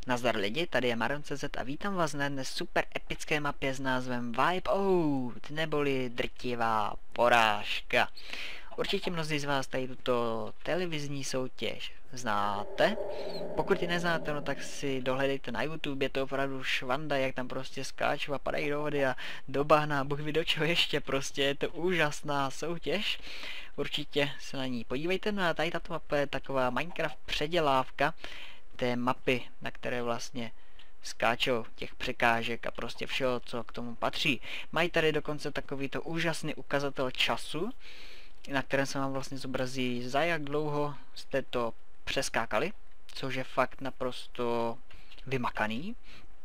Nazdar lidi, tady je Maron.cz a vítám vás na dnes super epické mapě s názvem Wipeout, neboli drtivá porážka. Určitě mnozí z vás tady tuto televizní soutěž znáte. Pokud ji neznáte, no tak si dohledejte na YouTube, je to opravdu švanda, jak tam prostě skáčou a padají do vody a do bahna, Bůh ví do čeho ještě, prostě je to úžasná soutěž. Určitě se na ní podívejte, no a tady tato mapa je taková Minecraft předělávka té mapy, na které vlastně skáčou těch překážek a prostě všeho, co k tomu patří. Mají tady dokonce takovýto úžasný ukazatel času, na kterém se vám vlastně zobrazí, za jak dlouho jste to přeskákali, což je fakt naprosto vymakaný.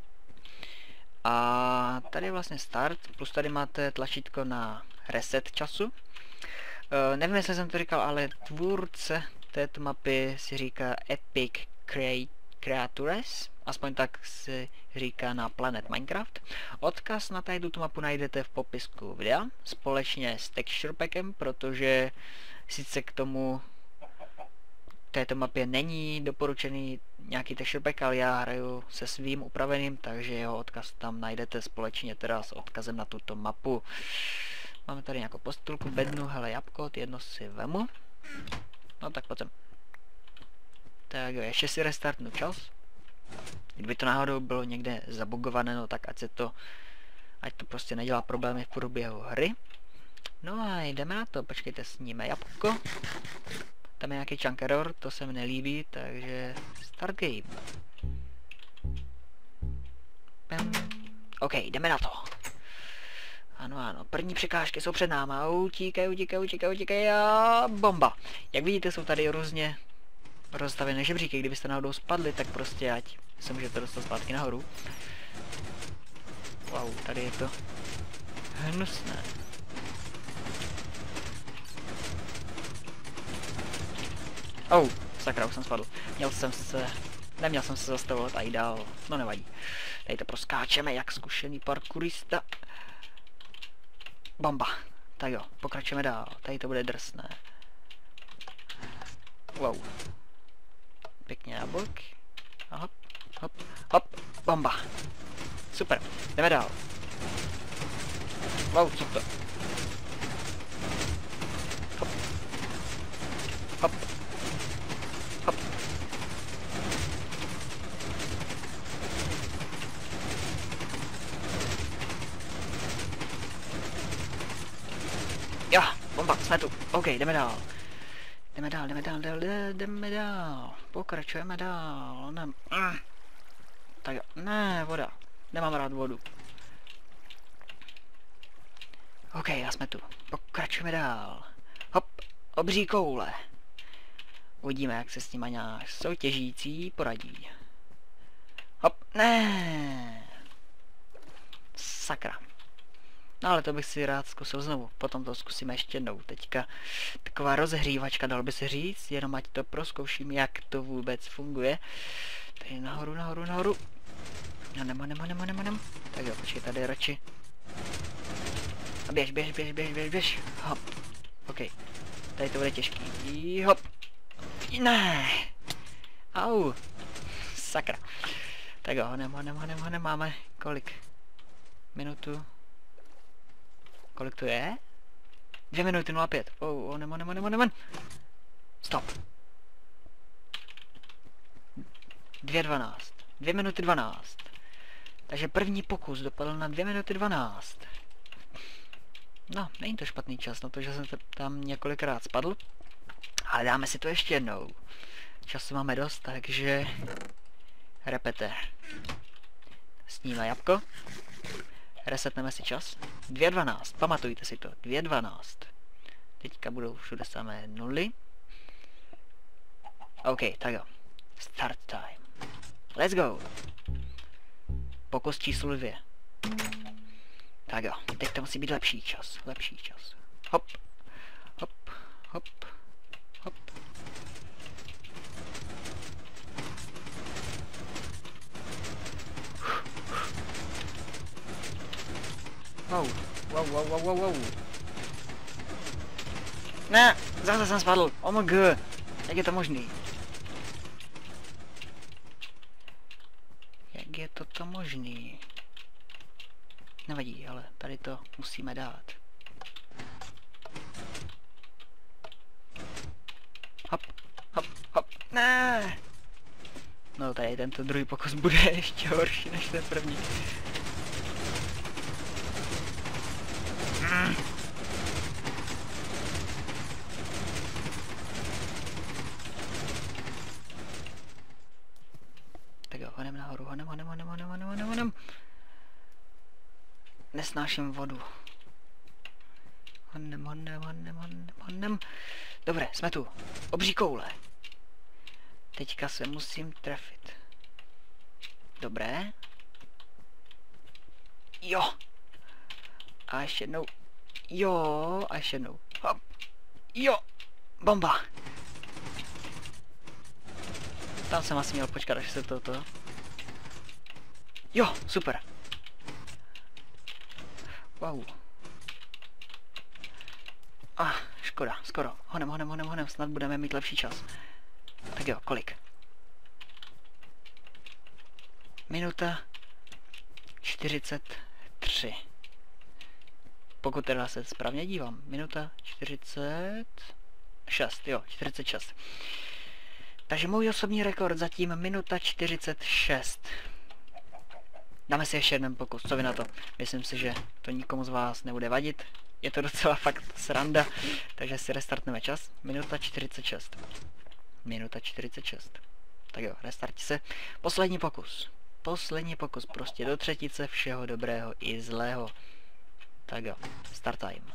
A tady je vlastně start, plus tady máte tlačítko na reset času. Nevím, jestli jsem to říkal, ale tvůrce této mapy si říká Epic Creatures, aspoň tak si říká na Planet Minecraft. Odkaz na tady tuto mapu najdete v popisku videa, společně s texture packem, protože sice k tomu této mapě není doporučený nějaký texture pack, ale já hraju se svým upraveným, takže jeho odkaz tam najdete společně teda s odkazem na tuto mapu. Máme tady nějakou postulku, bednu, hele jabko, jedno si vemu. No tak pojďme. Tak jo, ještě si restartnu čas. Kdyby to náhodou bylo někde zabugované, no tak ať to prostě nedělá problémy v průběhu hry. No a jdeme na to, počkejte, sníme jabko. Tam je nějaký chunk error, to se mi nelíbí, takže start game. OK, jdeme na to. Ano, první překážky jsou před náma, utíkej a bomba. Jak vidíte, jsou tady různě rozstavené žebříky, kdybyste náhodou spadli, tak prostě ať se můžete dostat zpátky nahoru. Wow, tady je to hnusné. Oh, sakra, už jsem spadl. Neměl jsem se zastavovat a jít dál, no nevadí. Tady to proskáčeme jak zkušený parkourista. Bomba. Tak jo, pokračujeme dál, tady to bude drsné. Wow. Pěkně na bok. A hop, hop, hop, bomba. Super, jdeme dál. Wow, co to? Hop. Hop. Hop. Jo, bomba, jsme tu. OK, jdeme dál. Jdeme dál. Pokračujeme dál. Tak jo, ne, voda. Nemám rád vodu. OK, já jsme tu. Pokračujeme dál. Hop, obří koule. Uvidíme, jak se s nima nějak soutěžící poradí. Hop, ne. Sakra. No ale to bych si rád zkusil znovu, potom to zkusíme ještě jednou. Teďka taková rozehřívačka, dal by se říct, jenom ať to prozkouším, jak to vůbec funguje. Tady nahoru. No nemám. Tak jo, počkej, tady radši. A běž. Hop. OK. Tady to bude těžký. Hop. Ne. Au. Sakra. Tak jo, honem, máme kolik? Minutu. Kolik to je? 2 minuty 05. Onem. Stop. 2:12. 2 minuty 12. Takže první pokus dopadl na 2 minuty 12. No, není to špatný čas, na to, že jsem tam několikrát spadl. Ale dáme si to ještě jednou. Času máme dost, takže repete. Sníme jabko. Resetneme si čas. 2:12, pamatujte si to, 2:12. Teďka budou všude samé nuly. OK, tak jo. Start time. Let's go. Pokus číslo 2. Tak jo, teď to musí být lepší čas. Hop. Wow. Ne, zase jsem spadl. OMG. Jak je to možný? toto možný? Nevadí, ale tady to musíme dát. Hop, hop, hop, ne. No tady tento druhý pokus bude ještě horší než ten první. Tak jo, honem nahoru, honem. Nesnáším vodu. Honem. Dobré, jsme tu. Obří koule. Teďka se musím trefit. Dobré. Jo. A ještě jednou. Jo. A ještě jednou. Hop. Jo. Bomba. Tam jsem asi měl počkat, až se toto. Jo, super. Wow. Škoda, skoro. Honem, snad budeme mít lepší čas. Tak jo, kolik? Minuta 43. Pokud teda se správně dívám. Minuta 46, jo, 46. Takže můj osobní rekord zatím minuta 46. Dáme si ještě jeden pokus, co vy na to? Myslím si, že to nikomu z vás nebude vadit. Je to docela fakt sranda, takže si restartneme čas. Minuta 46. Minuta 46. Tak jo, restarti se. Poslední pokus. Poslední pokus, prostě do třetice všeho dobrého i zlého. Tak jo, start time.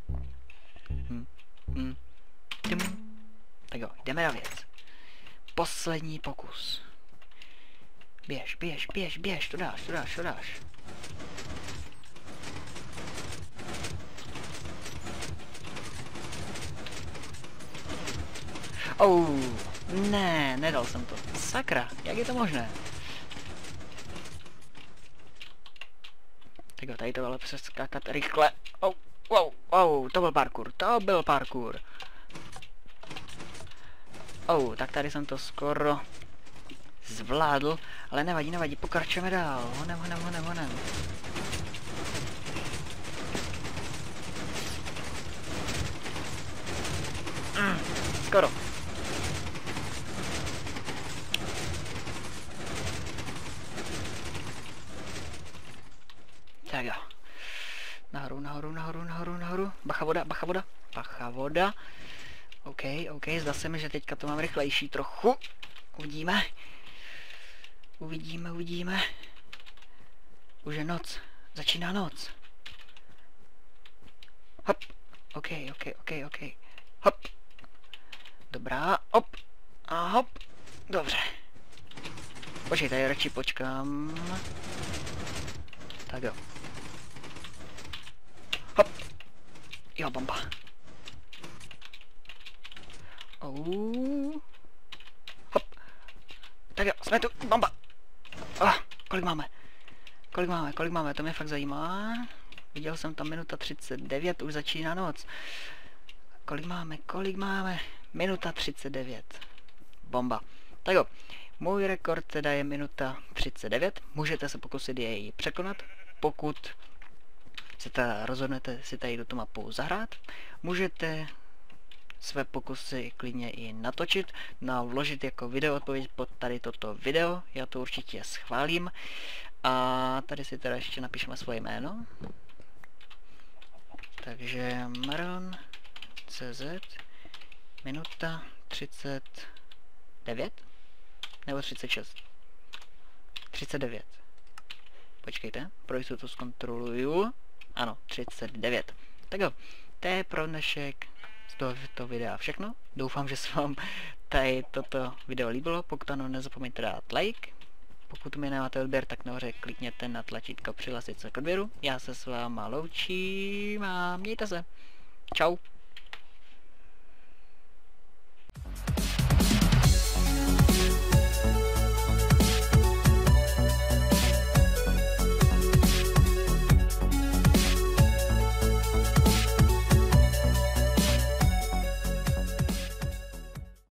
Tak jo, jdeme na věc. Poslední pokus. Běž, to dáš. Ne, nedal jsem to. Sakra, jak je to možné? Tak jo, tady to ale přeskákat rychle. To byl parkour. Tak tady jsem to skoro zvládl, ale nevadí, pokračujeme dál. Honem. Skoro. Tak jo. Nahoru. Bacha voda. OK, zdá se mi, že teďka to mám rychlejší trochu. Uvidíme. Už je noc. Začíná noc. Hop. OK. Hop. Dobrá. Hop. A hop. Dobře. Počkej, tady radši počkám. Tak jo. Hop. Jo, bomba. Hop. Tak jo, jsme tu. Bomba. Kolik máme? To mě fakt zajímá. Viděl jsem tam minuta 39, už začíná noc. Kolik máme? Minuta 39. Bomba. Tak jo, můj rekord teda je minuta 39. Můžete se pokusit jej překonat, pokud se teda rozhodnete si tady tuto mapu zahrát. Můžete své pokusy klidně i natočit, vložit jako video odpověď pod tady toto video, já to určitě schválím. A tady si teda ještě napíšeme svoje jméno. Takže Maron CZ minuta 39 nebo 36? 39. Počkejte, pro jistotu zkontroluju. Ano, 39. Tak jo, to je pro dnešek z tohoto videa všechno. Doufám, že se vám tady toto video líbilo. Pokud ano, nezapomeňte dát like. Pokud mi nemáte odběr, tak nahoře klikněte na tlačítko přihlásit se k odběru. Já se s váma loučím a mějte se. Čau.